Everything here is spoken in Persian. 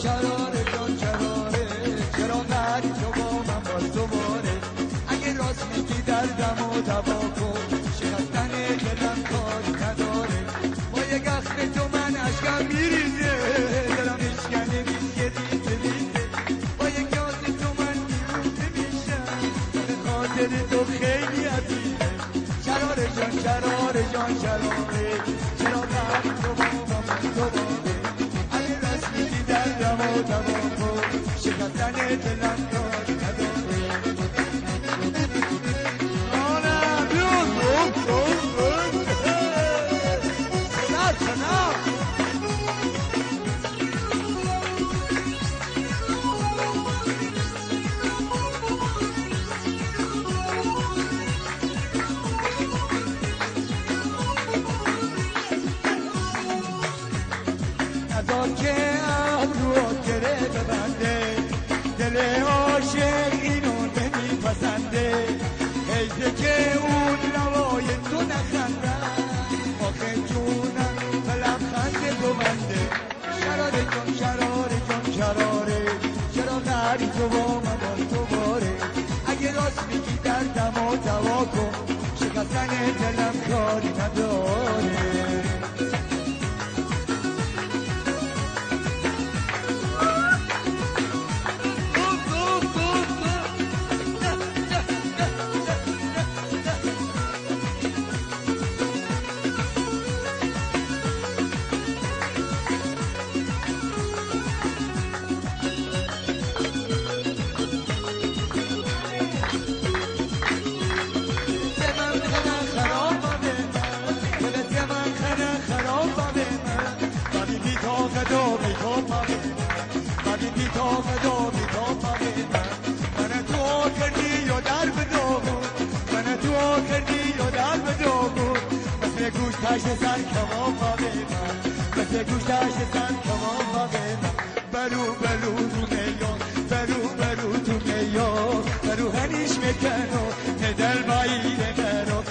شراره جان شراره، چرا قدری تو با من باز دوباره؟ اگه راست میگی دردم و دوا کن، شکستن دلم کاری نداره. با یک اخم تو من اشکم میریزه، دلم اشکنه میشه ریزه ریزه. با یک یاد تو من دیوونه میشم، به خاطر تو خیلی عزیزه. شراره جان شراره جان شراره، چرا قدری تو با من باز دوباره؟ اگه راست میگی دردم و دوا کن، شکستن دلم کاری نداره. نذار که ابرو گره ببنده، دل عاشق اینو نمیپسنده. حیفه که اون لوای تو نخندن، آخه جونم بلبخند تو بنده. شراره جان شراره جان شراره، چرا قهری تو با من باز دوباره؟ اگه راست میگی دردم و دوا کن، شکستن دلم کاری نداره. گوشتاش سر کمان با بیمن، مثل گوشتاش سر کمان با بیمن. برو برو تو میان، برو برو تو میان، برو هنیش میکنو ندل بایید برو.